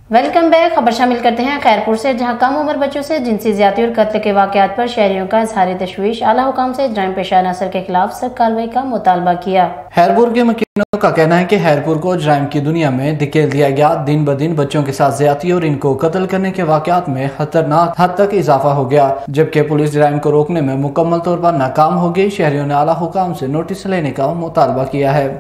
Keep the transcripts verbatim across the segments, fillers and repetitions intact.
Welcome back. خبر شامل کرتے ہیں خیرپور سے، جہاں کم عمر بچوں سے جنسی زیادتی اور قتل کے واقعات پر شہریوں کا اظہار تشویش، اعلیٰ حکام سے جرائم پیشہ عناصر کے خلاف سخت کارروائی کا مطالبہ کیا۔ خیرپور کے مکینوں کا کہنا ہے کہ خیرپور کو جرائم کی دنیا میں دھکیل دیا گیا۔ دن بدن بچوں کے ساتھ زیادتی اور ان کو قتل کرنے کے واقعات میں خطرناک حد تک اضافہ ہو گیا، جبکہ پولیس جرائم کو روکنے میں مکمل طور پر ناکام ہو گئی۔ شہریوں نے اعلیٰ حکام سے نوٹس لینے کا مطالبہ کیا ہے۔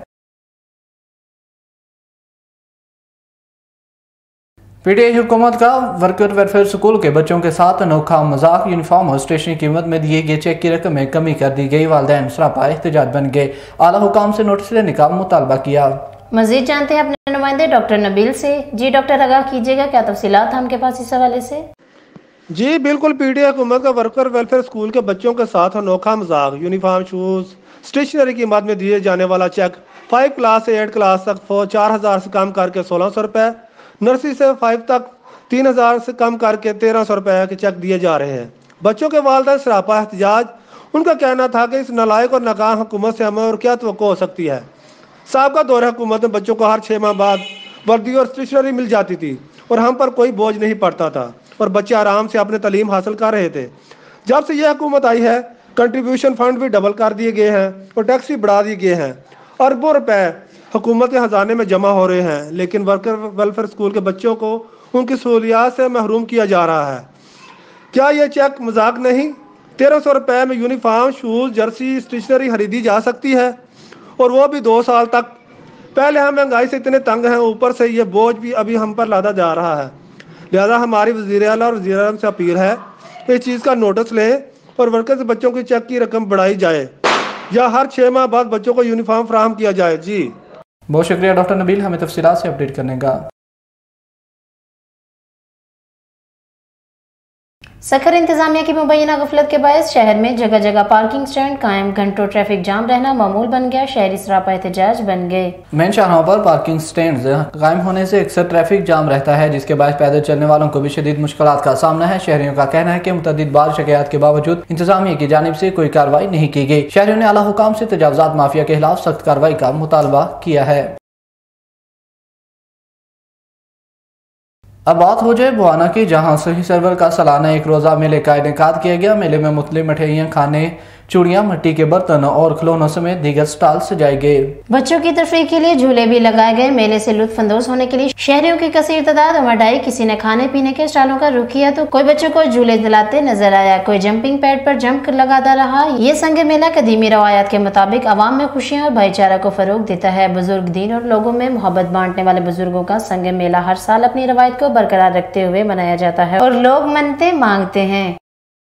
پی ٹی آئی حکومت کا ورکر ویلفیئر اسکول کے بچوں کے ساتھ انوکھا مذاق، یونیفارم اور اسٹیشنری قیمت میں دیے گئے چیک کی رقم میں کمی کر دی گئی۔ والدین سراپا احتجاج بن گئے، اعلیٰ حکام سے نوٹس لینے کا مطالبہ کیا۔ مزید جانتے ہیں اپنے نمائندے ڈاکٹر نبیل سے۔ جی ڈاکٹر، آگاہ کیجیے گا، کیا تفصیلات ہم کے پاس اس حوالے سے؟ جی بالکل، پی ٹی آئی حکومت کا ورکر ویلفیئر اسکول کے بچوں کے ساتھ انوکھا مذاق، یونیفارم، شوز، اسٹیشنری کی مد میں دیے جانے والا چیک فائیو کلاس سے ایٹ کلاس تک چار ہزار سے کم کر کے سولہ سو روپے، نرسری سے فائیو تک تین ہزار سے کم کر کے تیرہ سو روپے کے چیک دیے جا رہے ہیں۔ بچوں کے والدین سراپا احتجاج۔ ان کا کہنا تھا کہ اس نالائق اور ناکام حکومت سے ہمیں اور کیا توقع ہو سکتی ہے۔ سابقہ دور حکومت میں بچوں کو ہر چھ ماہ بعد وردی اور اسٹیشنری مل جاتی تھی اور ہم پر کوئی بوجھ نہیں پڑتا تھا اور بچے آرام سے اپنے تعلیم حاصل کر رہے تھے۔ جب سے یہ حکومت آئی ہے، کنٹریبیوشن فنڈ بھی ڈبل کر دیے گئے ہیں اور ٹیکس بھی بڑھا دیے گئے ہیں۔ اربوں روپے حکومت کے خزانے میں جمع ہو رہے ہیں، لیکن ورکر ویلفیئر اسکول کے بچوں کو ان کی سہولیات سے محروم کیا جا رہا ہے۔ کیا یہ چیک مذاق نہیں؟ تیرہ سو روپے میں یونیفارم، شوز، جرسی، اسٹیشنری خریدی جا سکتی ہے، اور وہ بھی دو سال تک۔ پہلے ہم مہنگائی سے اتنے تنگ ہیں، اوپر سے یہ بوجھ بھی ابھی ہم پر لادا جا رہا ہے۔ لہذا ہماری وزیر اعلیٰ اور وزیر اعظم سے اپیل ہے کہ اس چیز کا نوٹس لیں اور ورکرز بچوں کی چیک کی رقم بڑھائی جائے یا ہر چھ ماہ بعد بچوں کو یونیفارم فراہم کیا جائے۔ جی بہت شکریہ ڈاکٹر نبیل، ہمیں تفصیلات سے اپڈیٹ کرنے کا۔ سکھر انتظامیہ کی مبینہ غفلت کے باعث شہر میں جگہ جگہ پارکنگ سٹینڈ قائم، گھنٹوں ٹریفک جام رہنا معمول بن گیا، شہری سراپا احتجاج بن گئے۔ مین شاہراہوں پر پارکنگ سٹینڈز قائم ہونے سے اکثر ٹریفک جام رہتا ہے، جس کے باعث پیدل چلنے والوں کو بھی شدید مشکلات کا سامنا ہے۔ شہریوں کا کہنا ہے کہ متعدد بار شکایات کے باوجود انتظامیہ کی جانب سے کوئی کارروائی نہیں کی گئی۔ شہریوں نے اعلیٰ حکام سے تجاوزات مافیا کے خلاف سخت کارروائی کا مطالبہ کیا ہے۔ اب بات ہو جائے بوانا کی، جہاں صحیح سرور کا سالانہ ایک روزہ میلے کا انعقاد کیا گیا۔ میلے میں مختلف مٹھائیاں، کھانے، چوڑیاں، مٹی کے برتن اور کھلونوں سمیت دیگر سٹال سجائے گئے۔ بچوں کی تفریح کے لیے جھولے بھی لگائے گئے۔ میلے سے لطف اندوز ہونے کے لیے شہریوں کی کثیر تعداد امڈ آئی۔ کسی نے کھانے پینے کے اسٹالوں کا رخ کیا تو کوئی بچوں کو جھولے دلاتے نظر آیا، کوئی جمپنگ پیڈ پر جمپ لگاتا رہا۔ یہ سنگ میلہ قدیمی روایات کے مطابق عوام میں خوشیاں اور بھائی چارہ کو فروغ دیتا ہے۔ بزرگ دین اور لوگوں میں محبت بانٹنے والے بزرگوں کا سنگ میلہ ہر سال اپنی روایت کو برقرار رکھتے ہوئے منایا جاتا ہے اور لوگ منتیں مانگتے ہیں۔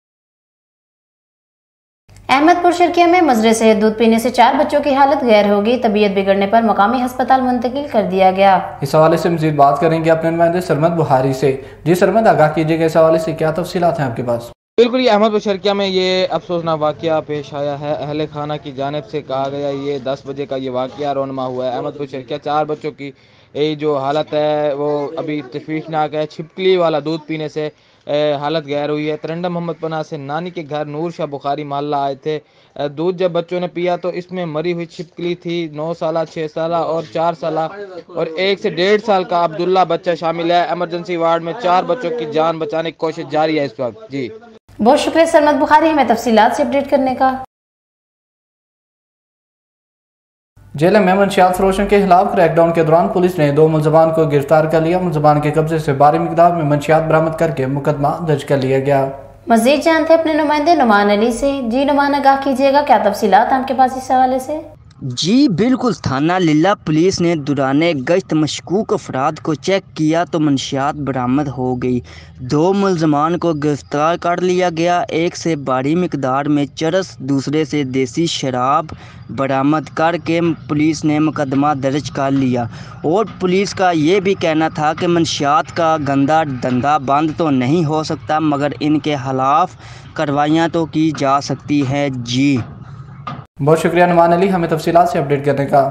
احمد پور شرکیہ میں مضر صحت دودھ پینے سے چار بچوں کی حالت غیر ہو گئی، طبیعت بگڑنے پر مقامی ہسپتال منتقل کر دیا گیا۔ اس حوالے سے مزید بات کریں گے اپنے نمائندے سرمد بہاری سے۔ جی سرمد، آگاہ کیجیے گا، اس حوالے سے کیا تفصیلات ہیں آپ کے پاس؟ بالکل، یہ احمد پور شرکیہ میں یہ افسوسناک واقعہ پیش آیا ہے۔ اہل خانہ کی جانب سے کہا گیا یہ دس بجے کا یہ واقعہ رونما ہوا ہے۔ احمد پور شرکیہ چار بچوں کی جو حالت ہے وہ ابھی تشویشناک ہے۔ چھپکلی والا دودھ پینے سے حالت غیر ہوئی ہے۔ ترنڈم محمد پناہ سے نانی کے گھر نور شاہ بخاری محلہ آئے تھے۔ دودھ جب بچوں نے پیا تو اس میں مری ہوئی چھپکلی تھی۔ نو سالہ، چھ سالہ اور چار سالہ اور ایک سے ڈیڑھ سال کا عبداللہ بچہ شامل ہے۔ ایمرجنسی وارڈ میں چار بچوں کی جان بچانے کی کوشش جاری ہے اس وقت۔ جی بہت شکریہ سرمد بخاری، ہمیں تفصیلات سے اپڈیٹ کرنے کا۔ جیل میں منشیات فروشوں کے خلاف کریک ڈاؤن کے دوران پولیس نے دو ملزمان کو گرفتار کر لیا۔ ملزمان کے قبضے سے بھاری مقدار میں منشیات برآمد کر کے مقدمہ درج کر لیا گیا۔ مزید جانتے ہیں اپنے نمائندے نعمان علی سے۔ جی نعمان، آگاہ کیجیے گا، کیا تفصیلات آپ کے پاس اس حوالے سے؟ جی بالکل، تھانہ للہ پولیس نے دوران گشت مشکوک افراد کو چیک کیا تو منشیات برآمد ہو گئی۔ دو ملزمان کو گرفتار کر لیا گیا۔ ایک سے بڑی مقدار میں چرس، دوسرے سے دیسی شراب برآمد کر کے پولیس نے مقدمہ درج کر لیا، اور پولیس کا یہ بھی کہنا تھا کہ منشیات کا گندا دھندا بند تو نہیں ہو سکتا، مگر ان کے خلاف کارروائیاں تو کی جا سکتی ہیں۔ جی بہت شکریہ نعمان علی، ہمیں تفصیلات سے اپڈیٹ کرنے کا۔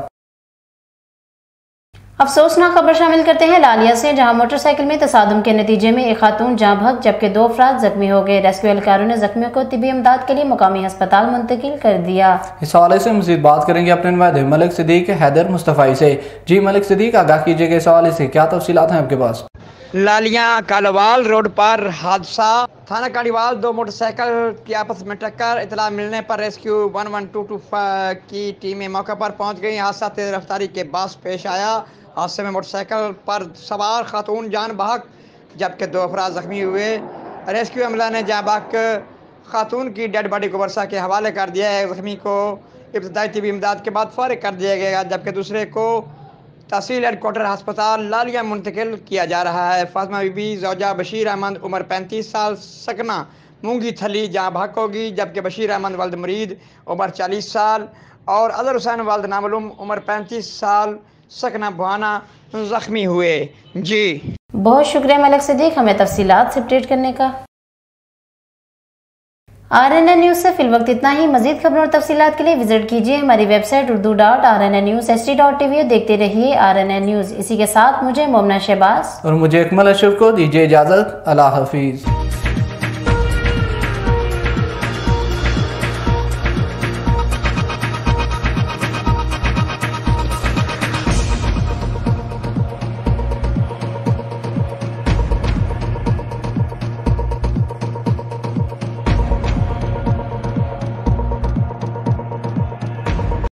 افسوسناک خبر شامل کرتے ہیں لالیہ سے، جہاں موٹر سائیکل میں تصادم کے نتیجے میں ایک خاتون جاں بحق جبکہ دو افراد زخمی ہو گئے۔ ریسکیو اہلکاروں نے زخمیوں کو طبی امداد کے لیے مقامی ہسپتال منتقل کر دیا۔ اس حوالے سے مزید بات کریں گے اپنے نمائندے ملک صدیق حیدر مصطفی سے۔ جی ملک صدیق، آگاہ کیجیے گا، اس حوالے سے کیا تفصیلات ہیں آپ کے پاس؟ लालियां कालोवाल रोड पर हादसा। थाना कालीवाल दो मोटरसाइकिल की आपस में टक्कर। इतला मिलने पर rescue one one two two की टीमें मौके पर पहुंच गई। हादसा तेज रफ्तारी के बाद पेश आया। हादसे में मोटरसाइकिल पर सवार खातून जान बहक जबकि दो अफराद जख्मी हुए। रेस्क्यू अमला ने जान बहक खातून की डेड बॉडी को वर्षा के हवाले कर दिया है। जख्मी को इब्तदाई तिबी इमदाद के बाद फारिग कर दिया गया जबकि दूसरे को तहसील हेडकोार्टर अस्पताल लालिया मुंतकिल किया जा रहा है। फातिमा बीबी जौजा बशीर अहमद उम्र पैंतीस साल सकना मूंगी थली जहाँ भाग होगी जबकि बशीर अहमद वल्द मुरीद उम्र चालीस साल और अजहर हुसैन वल्द नामालूम उम्र पैंतीस साल सकना बुहाना जख्मी हुए। जी बहुत शुक्रिया मलिक सिद्दीक हमें तफसीलात से अपडेट करने का। आर एन एन न्यूज़ से फिल वक्त इतना ही। मजीद खबरों और तफसीलात के लिए विजिट कीजिए हमारी website Urdu dot R N N news H D dot T V. देखते रहिए आर एन एन न्यूज़। इसी के साथ मुझे मोमना शहबाज और मुझे अकमल अशरफ को दीजिए इजाज़त। अल्लाह हाफिज़।